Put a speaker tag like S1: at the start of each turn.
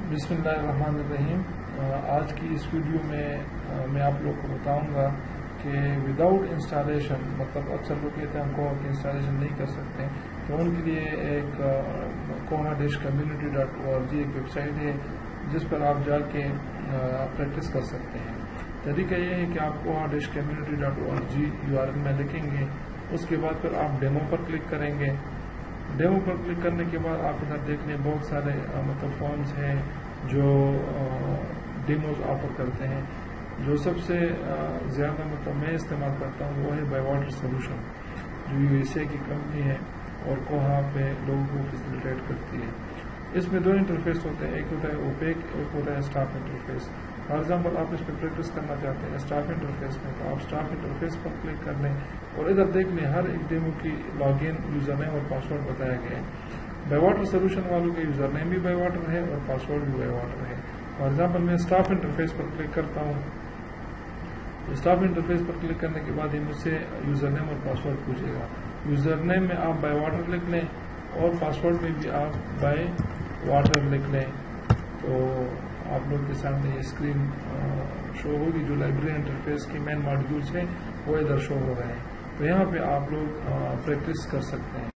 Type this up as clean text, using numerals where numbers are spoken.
S1: बिस्मिल्लाहिर्रहमानिर्रहीम। आज की इस वीडियो में मैं आप लोग को बताऊंगा कि विदाउट इंस्टॉलेशन, मतलब अक्सर लोग कहते हैं हम कोहा की इंस्टॉलेशन नहीं कर सकते, तो उनके लिए एक koha-community.org एक वेबसाइट है जिस पर आप जाके प्रैक्टिस कर सकते हैं। तरीका यह है कि आप koha-community.org URL में लिखेंगे, उसके बाद फिर आप डेमो पर क्लिक करेंगे। डेमो पर क्लिक करने के बाद आप इधर देख लें बहुत सारे फॉर्म्स हैं जो डेमोज ऑफर करते हैं। जो सबसे ज़्यादा मैं इस्तेमाल करता हूँ वो है बायवाटर सोल्यूशन, जो USA की कंपनी है और कोहा पे लोगों को फैसिलिटेट करती है। इसमें दो इंटरफेस होते हैं, एक होता है ओपेक, एक होता है स्टाफ इंटरफेस। फॉर एग्जाम्पल आप इस पर प्रैक्टिस करना चाहते हैं स्टाफ इंटरफेस में, तो आप स्टाफ इंटरफेस पर क्लिक कर लें और इधर देख लें हर एक डेमो की लॉगिन, यूजर नेम और पासवर्ड बताया गया है। बायवाटर सोल्यूशन वालों के यूजर नेम भी बायवाटर है और पासवर्ड भी बायवाटर है। फॉर एग्जाम्पल मैं स्टाफ इंटरफेस पर क्लिक करता हूँ, तो स्टाफ इंटरफेस पर क्लिक करने के बाद ये मुझसे यूजर नेम और पासवर्ड पूछेगा। यूजर नेम में आप बायवाटर लिख लें और पासवर्ड में भी आप बायवाटर लिख लें, तो आप लोग के सामने ये स्क्रीन शो होगी। जो लाइब्रेरी इंटरफेस के मेन मॉड्यूल्स हैं वो इधर शो हो रहे हैं, तो यहाँ पे आप लोग प्रैक्टिस कर सकते हैं।